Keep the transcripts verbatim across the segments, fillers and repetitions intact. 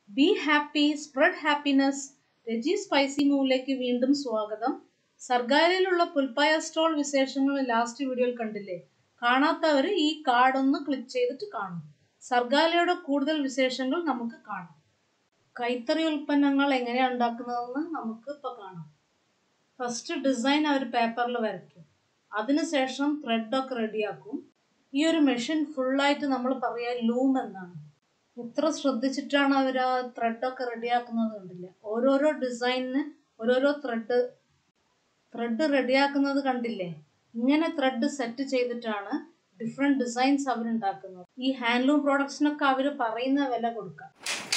Be happy, spread happiness. Reji Spicy മൂവിലേക്ക് വീണ്ടും സ്വാഗതം. സർഗാലയിലുള്ള പുൽപ്പായ stall വിശേഷങ്ങൾ ലാസ്റ്റ് വീഡിയോയിൽ കണ്ടില്ലേ? കാണാത്തവർ ഈ കാർഡ് ഒന്ന് ക്ലിക്ക് ചെയ്തിട്ട് കാണും. സർഗാലയുടെ കൂടുതൽ വിശേഷങ്ങൾ നമുക്ക് കാണാം. കൈത്തറി ഉൽപ്പന്നങ്ങൾ എങ്ങനെയാണ് ഉണ്ടാക്കുന്നതെന്ന് നമുക്ക് ഇപ്പോൾ കാണാം. ഫസ്റ്റ് ഡിസൈൻ അവർ പേപ്പറിൽ വരയ്ക്കും. അതിനുശേഷം ത്രെഡൊക്കെ റെഡിയാക്കും. ഈ ഒരു മെഷീൻ ഫുള്ളായിട്ട് നമ്മൾ പറയുക ലൂം എന്നാണ്. എത്ര ശ്രദ്ധിച്ചിട്ടാണ് അവർ ആ ത്രെഡൊക്കെ റെഡിയാക്കുന്നത് കണ്ടില്ല. ഓരോരോ ഡിസൈനിന് ഓരോരോ ത്രെഡ് ത്രെഡ് റെഡിയാക്കുന്നത് കണ്ടില്ലേ? ഇങ്ങനെ ത്രെഡ് സെറ്റ് ചെയ്തിട്ടാണ് ഡിഫറെൻറ്റ് ഡിസൈൻസ് അവരുണ്ടാക്കുന്നത്. ഈ ഹാൻഡ്ലൂം പ്രോഡക്ട്സിനൊക്കെ അവർ പറയുന്ന വില കൊടുക്കാം.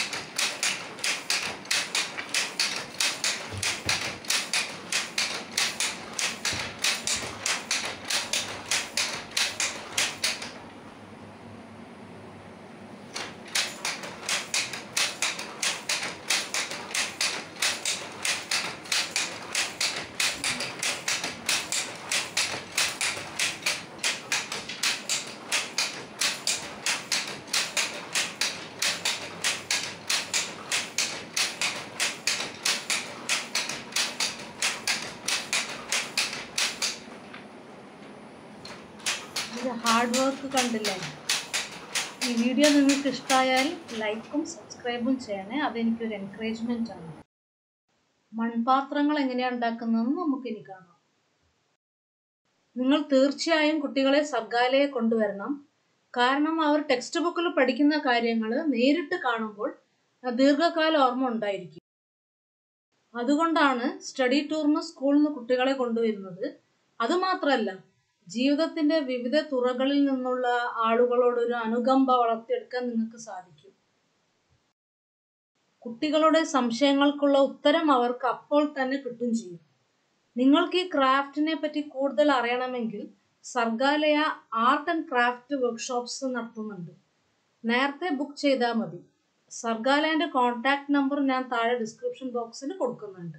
ഇത് ഹാർഡ് വർക്ക് കണ്ടില്ലേ? ഈ വീഡിയോ നിങ്ങൾക്ക് ഇഷ്ടമായാൽ ലൈക്കും സബ്സ്ക്രൈബും ചെയ്യണേ. അതെനിക്കൊരു എൻകറേജ്മെൻ്റ് ആണ്. മൺപാത്രങ്ങൾ എങ്ങനെയാണ് ഉണ്ടാക്കുന്നതെന്ന് നമുക്കിനി കാണാം. നിങ്ങൾ തീർച്ചയായും കുട്ടികളെ സർഗാലയെ കൊണ്ടുവരണം. കാരണം അവർ ടെക്സ്റ്റ് ബുക്കിൽ പഠിക്കുന്ന കാര്യങ്ങൾ നേരിട്ട് കാണുമ്പോൾ ദീർഘകാല ഓർമ്മ ഉണ്ടായിരിക്കും. അതുകൊണ്ടാണ് സ്റ്റഡി ടൂറിന് സ്കൂളിൽ നിന്ന് കുട്ടികളെ കൊണ്ടുവരുന്നത്. അതുമാത്രമല്ല, ജീവിതത്തിന്റെ വിവിധ തുറകളിൽ നിന്നുള്ള ആളുകളോടൊരു അനുകമ്പ വളർത്തിയെടുക്കാൻ നിങ്ങൾക്ക് സാധിക്കും. കുട്ടികളുടെ സംശയങ്ങൾക്കുള്ള ഉത്തരം അവർക്ക് അപ്പോൾ തന്നെ കിട്ടും ചെയ്യും. നിങ്ങൾക്ക് ഈ ക്രാഫ്റ്റിനെ പറ്റി കൂടുതൽ അറിയണമെങ്കിൽ Sargaalaya art and craft workshops നടത്തുന്നുണ്ട്. നേരത്തെ ബുക്ക് ചെയ്താൽ മതി. സർഗാലയൻ്റെ കോൺടാക്ട് നമ്പർ ഞാൻ താഴെ ഡിസ്ക്രിപ്ഷൻ ബോക്സിൽ കൊടുക്കുന്നുണ്ട്.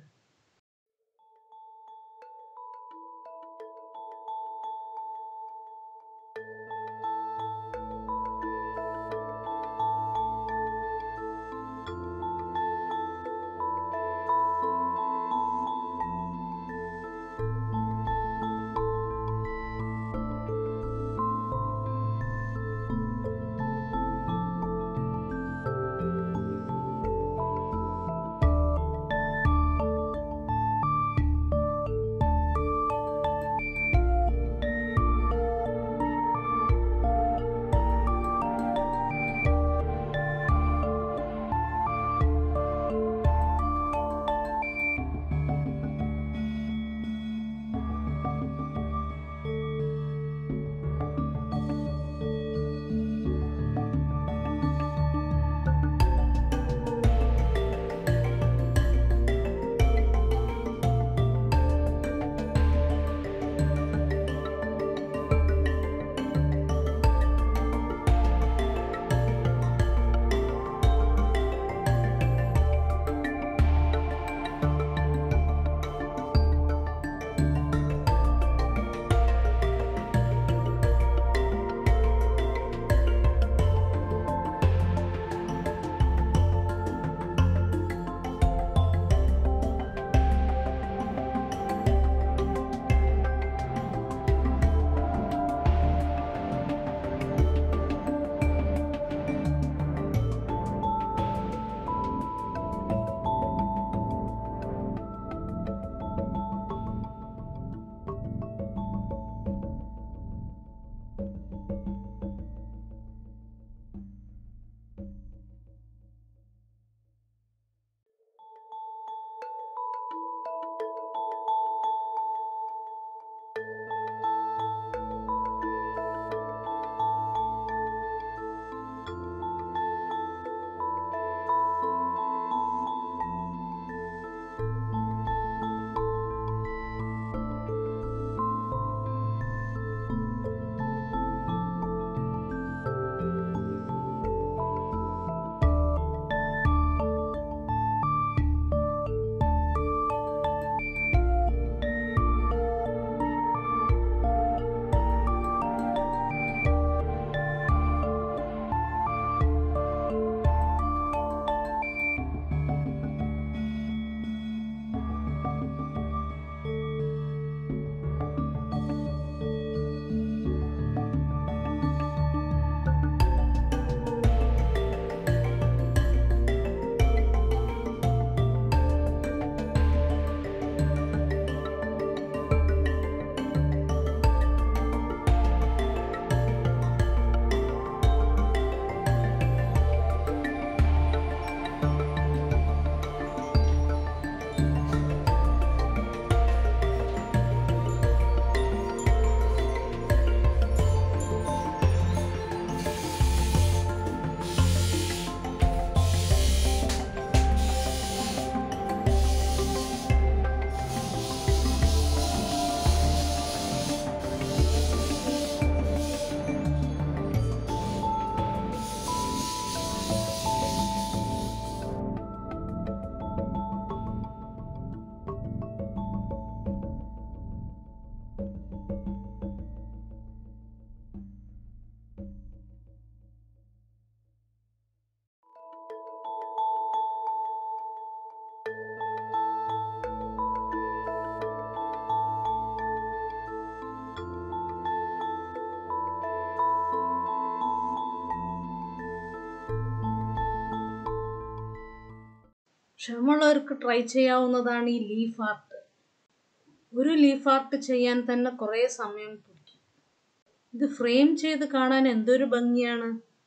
ക്ഷമയുള്ളവർക്ക് ട്രൈ ചെയ്യാവുന്നതാണ് ഈ ലീഫ് ആർട്ട്. ഒരു ലീഫ് ആർട്ട് ചെയ്യാൻ തന്നെ കുറേ സമയം പിടിക്കും. ഇത് ഫ്രെയിം ചെയ്ത് കാണാൻ എന്തൊരു ഭംഗിയാണ്.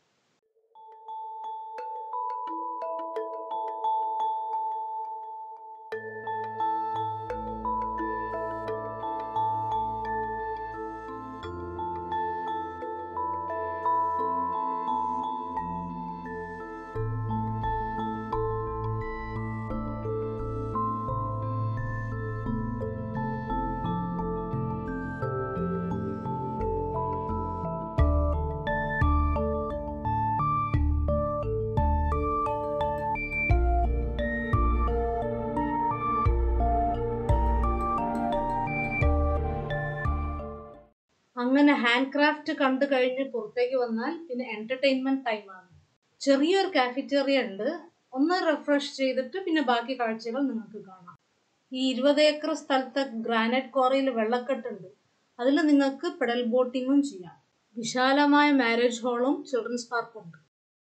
അങ്ങനെ ഹാൻഡ് ക്രാഫ്റ്റ് കണ്ടു കഴിഞ്ഞ് പുറത്തേക്ക് വന്നാൽ പിന്നെ എന്റർടൈൻമെന്റ് ടൈമാണ്. ചെറിയൊരു കാഫറ്റേറിയ ഉണ്ട്. ഒന്ന് റിഫ്രഷ് ചെയ്തിട്ട് പിന്നെ ബാക്കി കാഴ്ചകൾ നിങ്ങൾക്ക് കാണാം. ഈ ഇരുപത് ഏക്കർ സ്ഥലത്തെ ഗ്രാനൈറ്റ് ക്വാറിയിൽ വെള്ളക്കെട്ടുണ്ട്. അതിൽ നിങ്ങൾക്ക് പെഡൽ ബോട്ടിങ്ങും ചെയ്യാം. വിശാലമായ മാരേജ് ഹാളും ചിൽഡ്രൻസ് പാർക്കും ഉണ്ട്.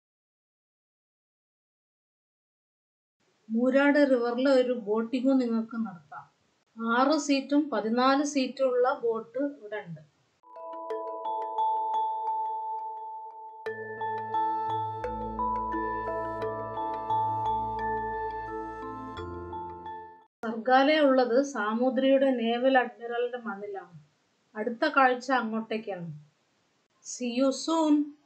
മൂരാട് റിവറിലെ ഒരു ബോട്ടിങ്ങും നിങ്ങൾക്ക് നടത്താം. ആറ് സീറ്റും പതിനാല് സീറ്റും ഉള്ള ബോട്ട് ഇവിടെ ഉണ്ട്. സർഗാലയ ഉള്ളത് സാമൂതിരിയുടെ നേവൽ അഡ്മിറലിന്റെ മണ്ണിലാണ്. അടുത്ത കാഴ്ച അങ്ങോട്ടേക്കാണ്. See you soon.